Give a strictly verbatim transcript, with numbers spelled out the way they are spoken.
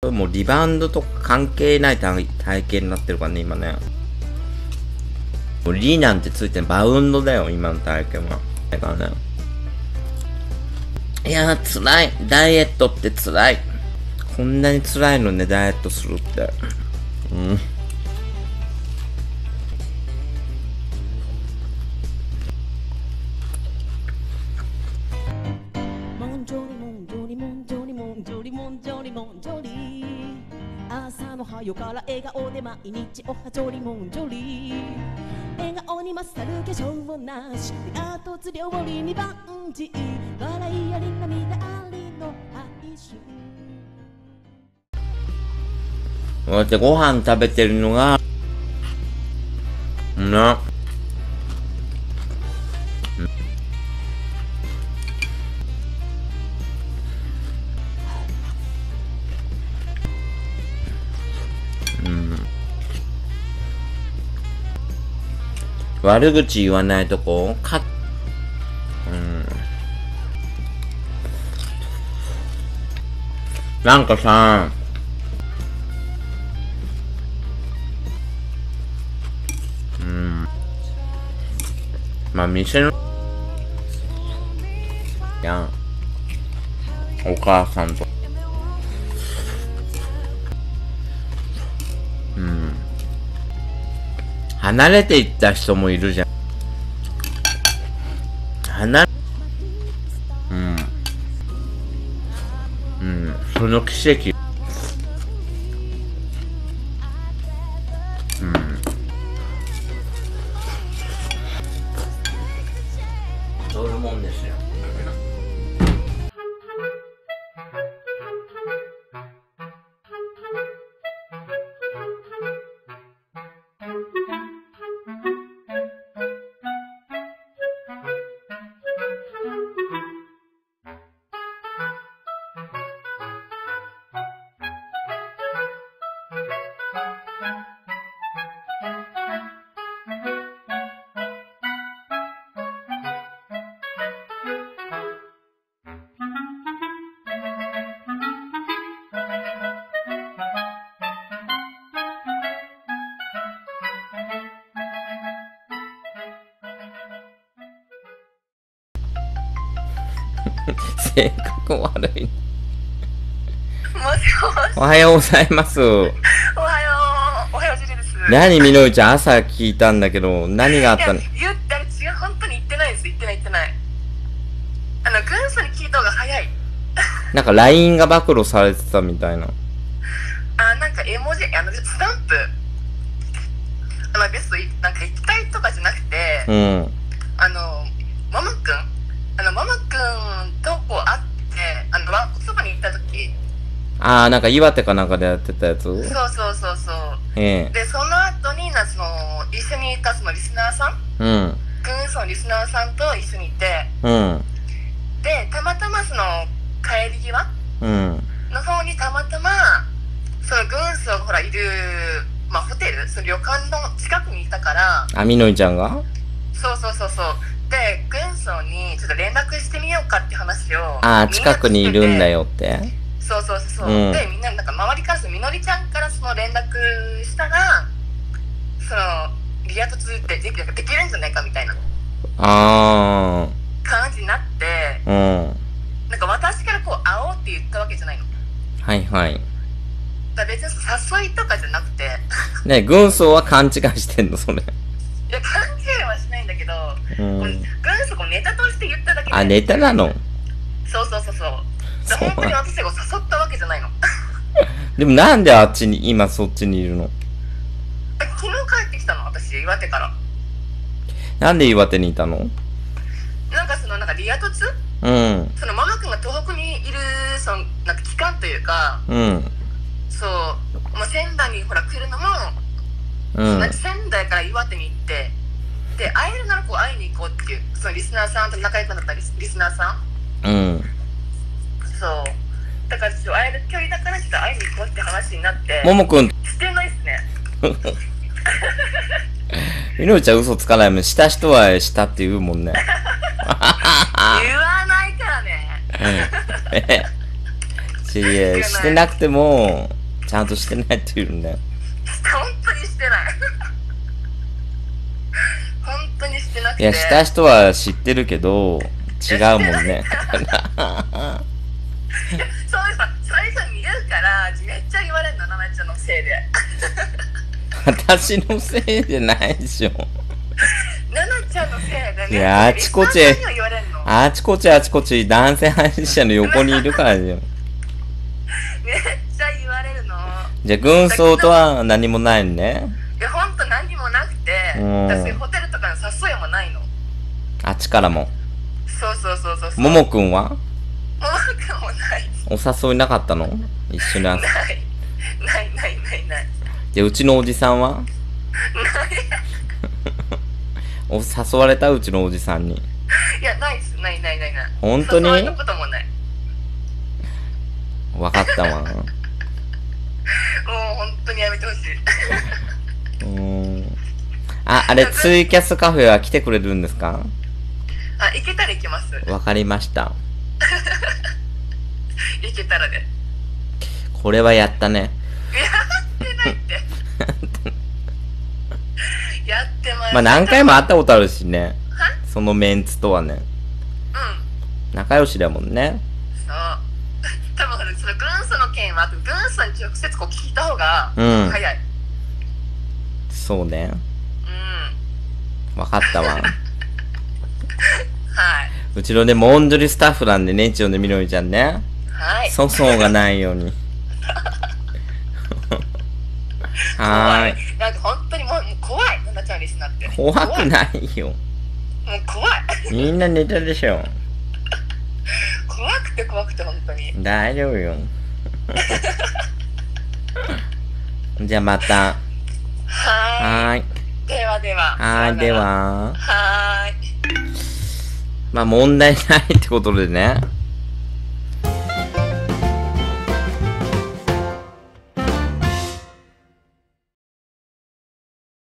れもうリバウンドとか関係ない体体型になってるからね、今ね。もうリなんてついてるバウンドだよ、今の体型は。だからね。いやー、辛い。ダイエットって辛い。こんなに辛いのね、ダイエットするって。うん。 朝のはよから笑顔で毎日おはじょりもんじょり笑顔に勝る化粧なし後つ料理に万事笑いあり涙ありの哀愁こうやってご飯食べてるのがな悪口言わないとこか、うん。なんかさ、うん。まあ、店の、やん。お母さんと。うん。離れていった人もいるじゃん。離れ、うん。うん。その奇跡。うん。そういうもんですよ。性格悪い。 もしもし。 おはようございます。 おはよう。おはようジュリです。 何みのりちゃん朝聞いたんだけど何があったの？ いや言ってあれ違う本当に言ってないです言ってない言ってない。あの軍曹に聞いた方が早い。 なんか ライン が暴露されてたみたいな。 あなんか絵文字あのスタンプあの別になんか行きたいとかじゃなくて、 うん。 あのママくんあのママくんとこう会ってあのわそばに行った時。 ああ、なんか岩手かなんかでやってたやつ？ そうそうそうそう。 ええ。 で、その後にな、その、一緒にいたそのリスナーさんうん。 軍曹のリスナーさんと一緒にいて、 うん。 で、たまたまその、帰り際うん。 の方にたまたま、その軍曹ほらいる、まあホテル、その旅館の近くにいたから、 あ、みのりちゃんが？ そうそうそうそう。で、軍曹にちょっと連絡してみようかって話を。 ああ、近くにいるんだよって。 そうそうそうそう、 うん、 でみんななんか周りからみのりちゃんからその連絡したらそのリア突ってできできるんじゃないかみたいなあ感じになって、 うん、 なんか私からこう会おうって言ったわけじゃないの。 はいはい。 だから別に誘いとかじゃなくてね、軍曹は勘違いしてんのそれ？ いや勘違いはしないんだけど、 うん、 軍曹こうネタとして言っただけで。 あ、ネタなの？ そうそうそうそう。本当に私が誘ったわけじゃないの。 でもなんであっちに今そっちにいるの？ 昨日帰ってきたの私岩手から。 なんで岩手にいたの？ なんかそのなんかリア突、 うん、 そのママ君が東北にいるそのなんか期間というか、 うん、 そうもう仙台にほら来るのも、 うん、 仙台から岩手に行ってで会えるならこう会いに行こうっていうそのリスナーさんと仲良くなったリス、リスナーさん、 うん。 そうだからちょっと会える距離だからちょっと会いに行こうって話になって。 ももくんしてないっすね。 みのりちゃん嘘つかないもん。した人はしたって言うもんね。 言わないからね。 ししてなくてもちゃんとしてないって言うんだよ。 本当にしてない本当にしてなくて。 いや、した人は知ってるけど、違うもんね。 いやそういうさ、そういう人見るから、めっちゃ言われるの、ななちゃんのせいで。 私のせいじゃないでしょ。 ななちゃんのせいでね。 いや、あちこち、 リスナーさんには言われんの。 あちこちあちこち男性配信者の横にいるからじゃん。 めっちゃ言われるの。 じゃあ、軍曹とは何もないのね。 いや、ほんと何もなくて、 うん私ホテルとかの誘いもないの。 あっちからも。 そうそうそうそうそう。 ももくんはももくんもない。 お誘いなかったの？一緒に遊ぶ。 ない。ないないないない。 で、うちのおじさんはない。 お誘われたうちのおじさんに。 いや、ないっす。ないないないない。 本当に？ 誘われたこともない。 わかったわ。 もう本当にやめてほしい。 うーん。あ、あれ、ツイキャスカフェは来てくれるんですか？ あ、行けたら行きます。 わかりました。 行けたらで。 これはやったね。 やってないって。やってます。 まあ何回も会ったことあるしね。 はそのメンツとはね。 うん。 仲良しだもんね。 そう。多分その軍曹の件は、軍曹に直接こう聞いた方がうん早い。 そうね。 うん。 わかったわ。 はい。 うちのね、モンジョリスタッフなんでね、一応ね、みのりちゃんね。 はい。 粗相がないように。はーい。 なんか本当にもう、もう怖い。ななちゃんリスナーって。 怖くないよ。 もう怖い。 みんな寝たでしょ。 怖くて怖くて本当に。 大丈夫よ。じゃあまた。 ははーい。 ーい。ではでは。 はーい、では。 はーい。 まあ問題ないってことでね。